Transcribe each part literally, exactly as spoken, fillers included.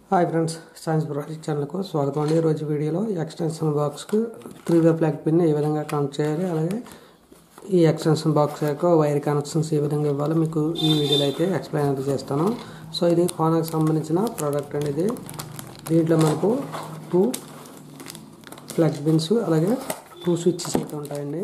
हाय friends science project channel को स्वागत अंडी रोज वीडियो एक्सटेंशन बॉक्स को थ्री वे प्लग पिन ఏ విధంగా కనెక్ట్ చేయాలి అలాగే ఈ ఎక్స్టెన్షన్ బాక్స్ యొక్క వైర్ కనెక్షన్స్ ఏ విధంగా ఇవ్వాలో మీకు ఈ వీడియోలో అయితే ఎక్స్‌ప్లెయిన్ చేస్తాను। సో ఇది ఫోన్కి సంబంధించిన ప్రోడక్ట్ అండి। ఇది దీంట్లో మనకు టూ ప్లగ్ పిన్స్ అలాగే టూ స్విచెస్ అయితే ఉంటాయండి।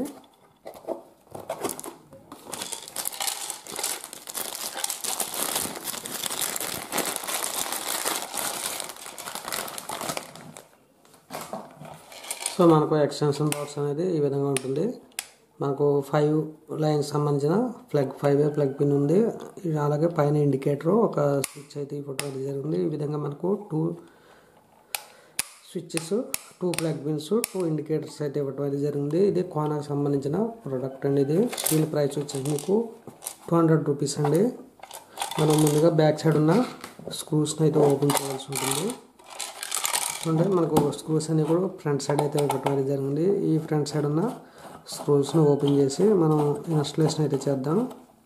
సో మనకు ఎక్స్టెన్షన్ బాక్స్ అనేది ఈ విధంగా ఉంటుంది। మనకు ఫైవ్ లైన్స్ సంబంధించిన plug five way plug pin ఉంది। అలాగే పైన ఇండికేటర్ ఒక స్విచ్ అయితే ఈ ఫోటో జరిగింది। ఈ విధంగా మనకు two switches two plug pins two indicators అయితే ఇవ్వడం జరిగింది। ఇది కోనాకి సంబంధించిన ప్రోడక్ట్ అండి। ఇది దీని ప్రైస్ వచ్చేసి మీకు టూ హండ్రెడ్ రూపీస్ అండి। మనం ముందుగా బ్యాక్ సైడ్ ఉన్న స్క్రూస్ని అయితే ఓపెన్ చేయాల్సి ఉంటుంది। అంటే మనకు స్క్రూస్ అన్ని కూడా ఫ్రంట్ సైడ్ అయితే పెట్టడం జరిగింది। ఈ ఫ్రంట్ సైడ్ ఉన్న స్క్రూస్ని ఓపెన్ చేసి మనం ఇన్స్టాలేషన్ అయితే చేద్దాం।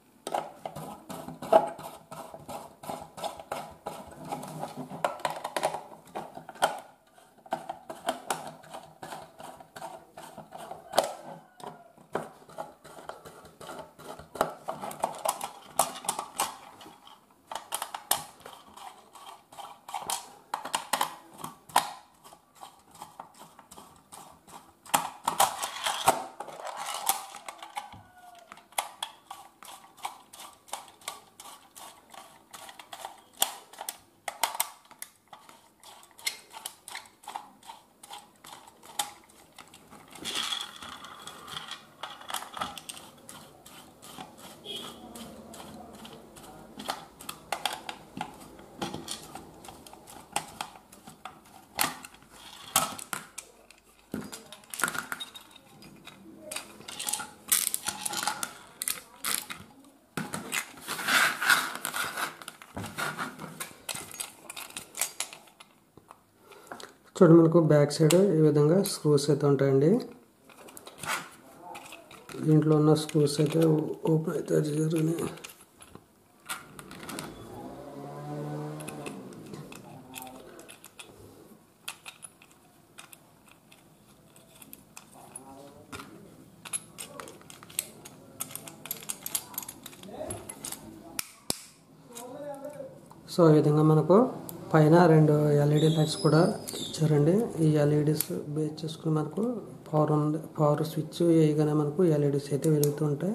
చూడండి మనకు బ్యాక్ సైడ్ ఈ విధంగా స్క్రూస్ అయితే ఉంటాయండి। దీంట్లో ఉన్న స్క్రూస్ అయితే ఓపెన్ అయితే జరిగినాయి। సో ఈ విధంగా మనకు పైన రెండు ఎల్ఈడి లైట్స్ కూడా ఇచ్చారండి। ఈ ఎల్ఈడీస్ బేస్ చేసుకుని మనకు పవర్ ఉంది పవర్ స్విచ్ వేయగానే మనకు ఎల్ఈడీస్ అయితే వెలుగుతూ ఉంటాయి।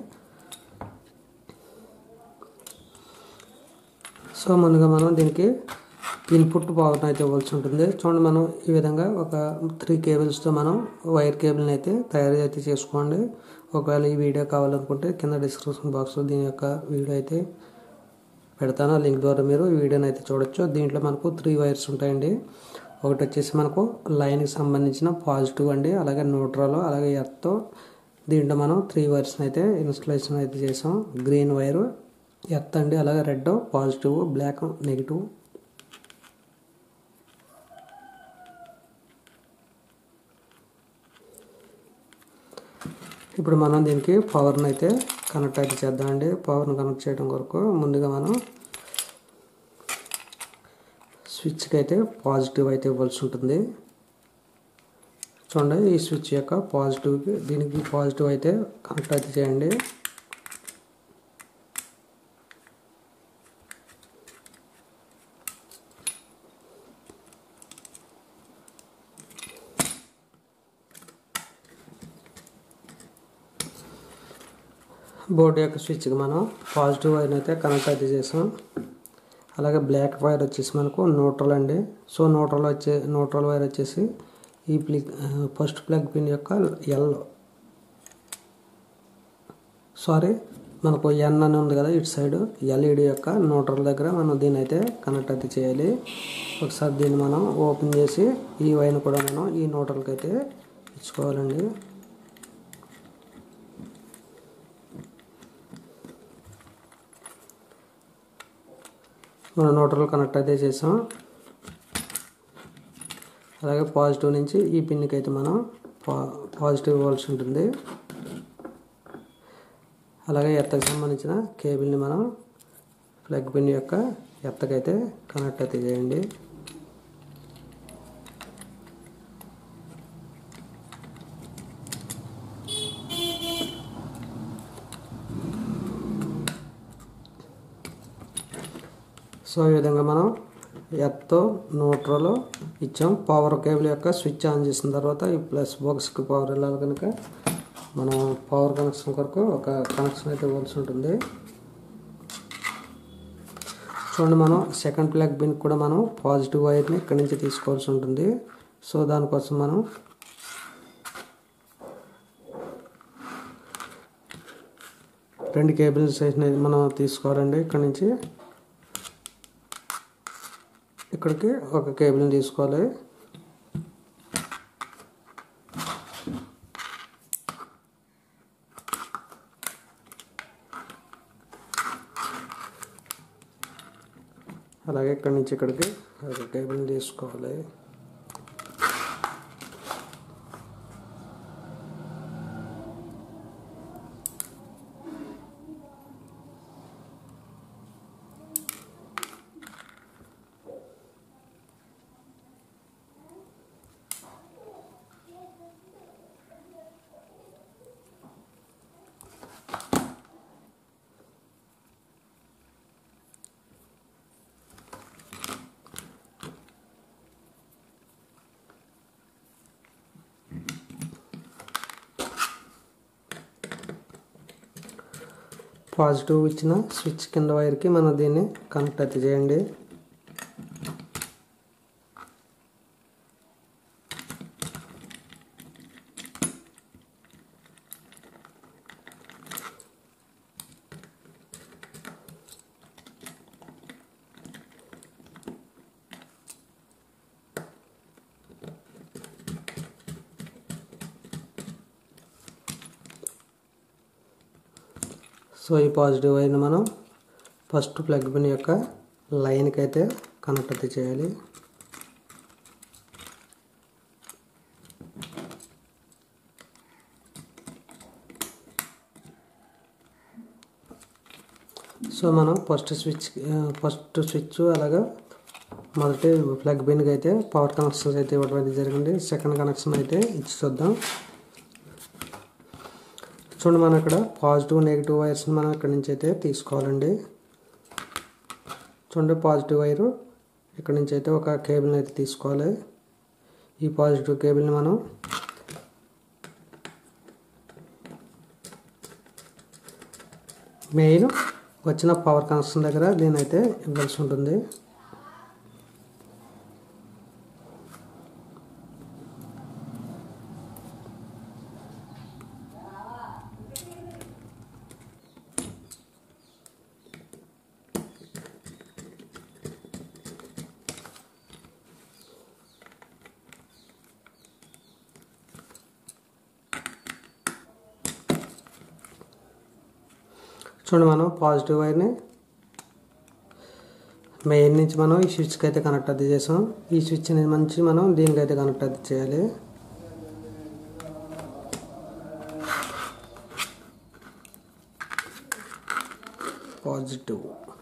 సో ముందుగా మనం దీనికి ఇన్పుట్ పవర్ అయితే ఇవ్వాల్సి ఉంటుంది। చూడండి మనం ఈ విధంగా ఒక త్రీ కేబుల్స్తో మనం వైర్ కేబుల్ని అయితే తయారు అయితే చేసుకోండి। ఒకవేళ ఈ వీడియో కావాలనుకుంటే కింద డిస్క్రిప్షన్ బాక్స్లో దీని యొక్క వీడియో అయితే పెడతాను, లింక్ ద్వారా మీరు ఈ వీడియోని అయితే చూడొచ్చు। దీంట్లో మనకు త్రీ వైర్స్ ఉంటాయండి। ఒకటి వచ్చేసి మనకు లైన్కి సంబంధించిన పాజిటివ్ అండి, అలాగే న్యూట్రల్ అలాగే ఎర్త్। దీంట్లో మనం త్రీ వైర్స్ని అయితే ఇన్స్టాలేషన్ అయితే చేసాం। గ్రీన్ వైరు ఎర్త్ అండి, అలాగే రెడ్ పాజిటివ్, బ్లాక్ నెగిటివ్। ఇప్పుడు మనం దీనికి పవర్ని అయితే కనెక్ట్ అయితే చేద్దామండి। పవర్ని కనెక్ట్ చేయడం కొరకు ముందుగా మనం స్విచ్కి అయితే పాజిటివ్ అయితే ఇవ్వాల్సి ఉంటుంది। చూడండి ఈ స్విచ్ యొక్క పాజిటివ్కి దీనికి పాజిటివ్ అయితే కనెక్ట్ అయితే చేయండి। బోర్డు యొక్క స్విచ్కి మనం పాజిటివ్ వైర్ అయితే కనెక్ట్ అయితే చేసాం। అలాగే బ్లాక్ వైర్ వచ్చేసి మనకు న్యూట్రల్ అండి। సో న్యూట్రల్ వచ్చే న్యూట్రల్ వైర్ వచ్చేసి ఈ ప్లగ్ ఫస్ట్ ప్లగ్ పిన్ యొక్క ఎల్ సారీ మనకు ఎన్ అని ఉంది కదా ఇటు సైడ్ ఎల్ఈడి యొక్క న్యూట్రల్ దగ్గర మనం దీన్ని అయితే కనెక్ట్ అయితే చేయాలి। ఒకసారి దీన్ని మనం ఓపెన్ చేసి ఈ వైర్ని కూడా మనం ఈ న్యూట్రల్కి అయితే ఇచ్చుకోవాలండి। మనం న్యూట్రల్ కనెక్ట్ అయితే చేసాం। అలాగే పాజిటివ్ నుంచి ఈ పిన్కి అయితే మనం పాజిటివ్ ఇవ్వాల్సి ఉంటుంది। అలాగే ఎర్త్కి సంబంధించిన కేబుల్ని మనం ప్లగ్ పిన్ యొక్క ఎర్త్కి అయితే కనెక్ట్ అయితే చేయండి। సో ఈ విధంగా మనం ఎర్త్ న్యూట్రల్ ఇచ్చాం. పవర్ కేబుల్ యొక్క స్విచ్ ఆన్ చేసిన తర్వాత ఈ ప్లస్ బాక్స్కి పవర్ వెళ్ళాలి కనుక మనం పవర్ కనెక్షన్ కొరకు ఒక కనెక్షన్ అయితే ఇవ్వాల్సి ఉంటుంది. చూడండి, మనం సెకండ్ ప్లగ్ పిన్ కూడా మనం పాజిటివ్ వైర్ని ఇక్కడి నుంచి తీసుకోవాల్సి ఉంటుంది. సో దానికోసం మనం రెండు కేబుల్స్ మనం తీసుకోవాలండి. ఇక్కడ నుంచి ఇక్కడికి ఒక కేబుల్ని తీసుకోవాలి. అలాగే ఇక్కడి నుంచి ఇక్కడికి ఒక కేబుల్ని తీసుకోవాలి. పాజిటివ్ ఇచ్చిన స్విచ్ కింద వైర్కి మనం దీన్ని కనెక్ట్ అయితే చేయండి. సో ఈ పాజిటివ్ వైర్ని మనం ఫస్ట్ ప్లగ్ పిన్ యొక్క లైన్కి అయితే కనెక్ట్ అయితే చేయాలి. సో మనం ఫస్ట్ స్విచ్ ఫస్ట్ స్విచ్ అలాగా మొదటి ప్లగ్ పిన్కి అయితే పవర్ కనెక్షన్స్ అయితే ఇవ్వడం అయితే జరిగింది. సెకండ్ కనెక్షన్ అయితే ఇచ్చి చూద్దాం. చూడండి, మనం ఇక్కడ పాజిటివ్ నెగిటివ్ వైర్స్ని మనం ఇక్కడ నుంచి అయితే తీసుకోవాలండి. చూడండి, పాజిటివ్ వైరు ఇక్కడ నుంచి అయితే ఒక కేబుల్ని అయితే తీసుకోవాలి. ఈ పాజిటివ్ కేబుల్ని మనం మెయిన్ వచ్చిన పవర్ కనెక్షన్ దగ్గర దీని అయితే ఇవ్వాల్సి ఉంటుంది. చూడండి, మనం పాజిటివ్ వైర్ని మెయిన్ నుంచి మనం ఈ స్విచ్కి అయితే కనెక్ట్ అది చేసాం. ఈ స్విచ్ నుంచి మనం దీనికైతే కనెక్ట్ అది చేయాలి. పాజిటివ్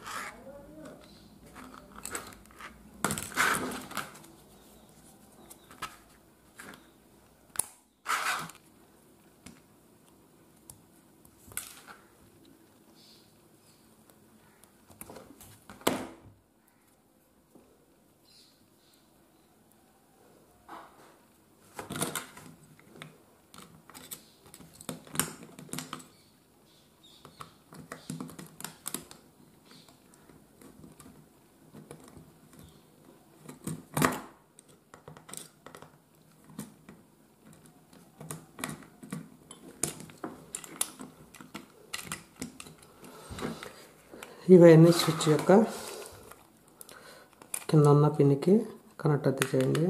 ఈ వైర్ని స్విచ్ యొక్క కింద ఉన్న పిన్కి కనెక్ట్ అయితే చేయండి.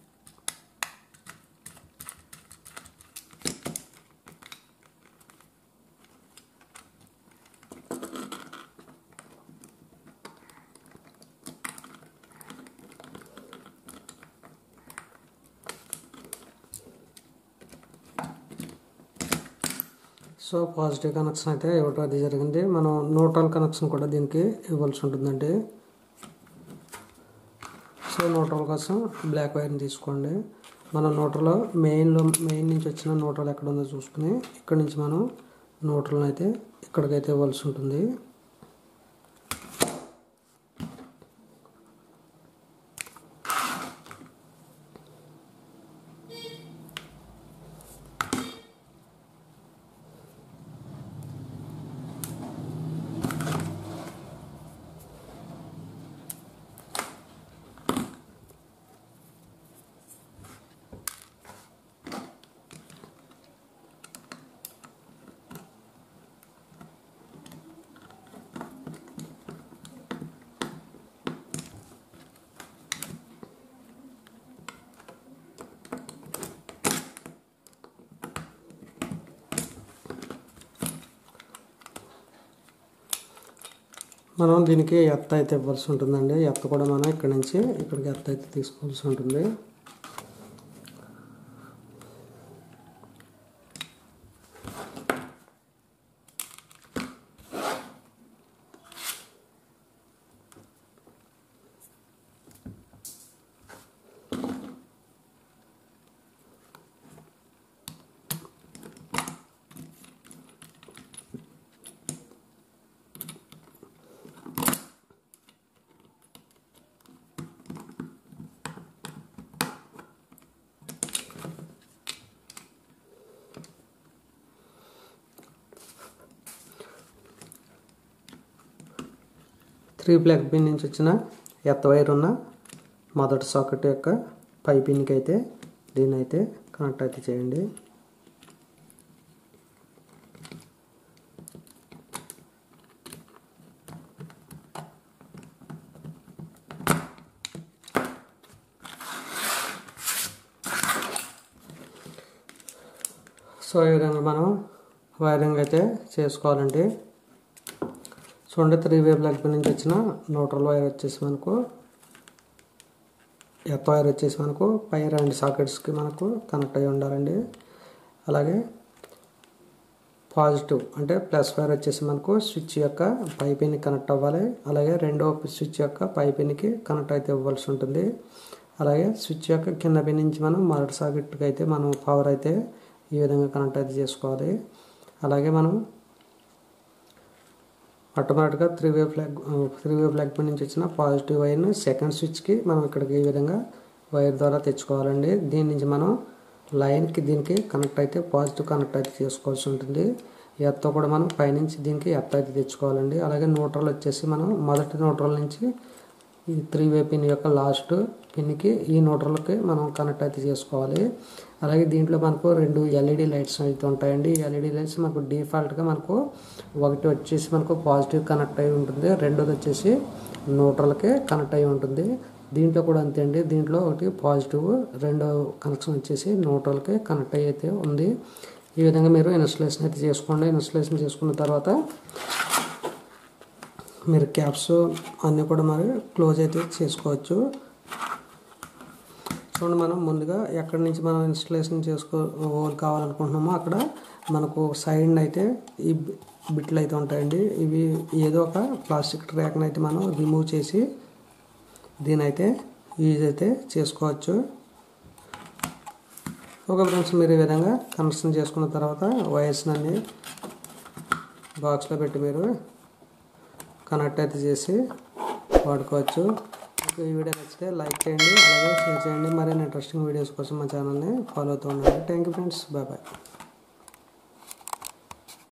సో పాజిటివ్ కనెక్షన్ అయితే ఇవ్వటం అది జరిగింది. మనం న్యూట్రల్ కనెక్షన్ కూడా దీనికి ఇవ్వాల్సి ఉంటుందండి. సో న్యూట్రల్ కోసం బ్లాక్ వైర్ని తీసుకోండి. మనం న్యూట్రల్ మెయిన్లో మెయిన్ నుంచి వచ్చిన న్యూట్రల్ ఎక్కడ ఉందో చూసుకుని ఇక్కడ నుంచి మనం న్యూట్రల్ని అయితే ఇక్కడికైతే ఇవ్వాల్సి ఉంటుంది. మనం దీనికి ఎత్త అయితే ఇవ్వాల్సి ఉంటుందండి. ఎత్త కూడా మనం ఇక్కడ నుంచి ఇక్కడికి ఎత్త అయితే తీసుకోవాల్సి ఉంటుంది. త్రీ ప్లగ్ పిన్ నుంచి వచ్చిన ఎత్త వైర్ ఉన్న మొదటి సాకెట్ యొక్క పై పిన్కి అయితే దీన్ని అయితే కనెక్ట్ అయితే చేయండి. సో ఈ విధంగా మనం వైరింగ్ అయితే చేసుకోవాలండి. చూడండి, త్రీ వే ప్లగ్ పిన్ నుంచి వచ్చిన న్యూట్రల్ వైర్ వచ్చేసి మనకు ఎత్త వైర్ వచ్చేసి మనకు పై రెండు సాకెట్స్కి మనకు కనెక్ట్ అయ్యి ఉండాలండి. అలాగే పాజిటివ్ అంటే ప్లస్ వైర్ వచ్చేసి మనకు స్విచ్ యొక్క పై పిన్కి కనెక్ట్ అవ్వాలి. అలాగే రెండో స్విచ్ యొక్క పై పిన్కి కనెక్ట్ అయితే ఇవ్వాల్సి ఉంటుంది. అలాగే స్విచ్ యొక్క కింద పిన్ నుంచి మనం మొదటి సాకెట్కి అయితే మనం పవర్ అయితే ఈ విధంగా కనెక్ట్ అయితే చేసుకోవాలి. అలాగే మనం ఆటోమేటిక్గా three way flag three way flag pin నుంచి వచ్చిన పాజిటివ్ వైర్ని సెకండ్ స్విచ్కి మనం ఇక్కడికి ఈ విధంగా వైర్ ద్వారా తెచ్చుకోవాలండి. దీని నుంచి మనం లైన్కి దీనికి కనెక్ట్ అయితే పాజిటివ్ కనెక్ట్ అయితే చేసుకోవాల్సి ఉంటుంది. ఎత్త కూడా మనం పైనుంచి దీనికి ఎత్త అయితే తెచ్చుకోవాలండి. అలాగే న్యూట్రల్ వచ్చేసి మనం మొదటి న్యూట్రల్ నుంచి ఈ త్రీ వే పిన్ యొక్క లాస్ట్ పిన్కి ఈ న్యూట్రల్కి మనం కనెక్ట్ అయితే చేసుకోవాలి. అలాగే దీంట్లో మనకు రెండు ఎల్ఈడి లైట్స్ అయితే ఉంటాయండి. ఈ ఎల్ఈడి లైట్స్ మనకు డిఫాల్ట్గా మనకు ఒకటి వచ్చేసి మనకు పాజిటివ్ కనెక్ట్ అయి ఉంటుంది, రెండోది వచ్చేసి న్యూట్రల్కి కనెక్ట్ అయి ఉంటుంది. దీంట్లో కూడా అంతే అండి. దీంట్లో ఒకటి పాజిటివ్, రెండో కనెక్షన్ వచ్చేసి న్యూట్రల్కి కనెక్ట్ అయ్యి అయితే ఉంది. ఈ విధంగా మీరు ఇన్స్టలేషన్ అయితే చేసుకోండి. ఇన్స్టలేషన్ చేసుకున్న తర్వాత మీరు క్యాప్స్ అన్నీ కూడా మరి క్లోజ్ అయితే చేసుకోవచ్చు. చూడండి, మనం ముందుగా ఎక్కడి నుంచి మనం ఇన్స్టలేషన్ చేసుకో కావాలనుకుంటున్నామో అక్కడ మనకు సైడ్ అయితే ఈ బిట్లు అయితే ఉంటాయండి. ఇవి ఏదో ఒక ప్లాస్టిక్ ట్రాక్ని అయితే మనం రిమూవ్ చేసి దీని అయితే యూజ్ అయితే చేసుకోవచ్చు. ఓకే ఫ్రెండ్స్, మీరు ఈ విధంగా కనెక్షన్ చేసుకున్న తర్వాత వైర్స్ అన్ని బాక్స్లో పెట్టి మీరు కనెక్ట్ అయితే చేసి వాడుకోవచ్చు. ఈ వీడియో నచ్చితే లైక్ చేయండి, అలాగే షేర్ చేయండి. మరిన్ని ఇంట్రెస్టింగ్ వీడియోస్ కోసం మా ఛానల్ని ఫాలో అవుతూ ఉండండి. Thank you friends, bye bye.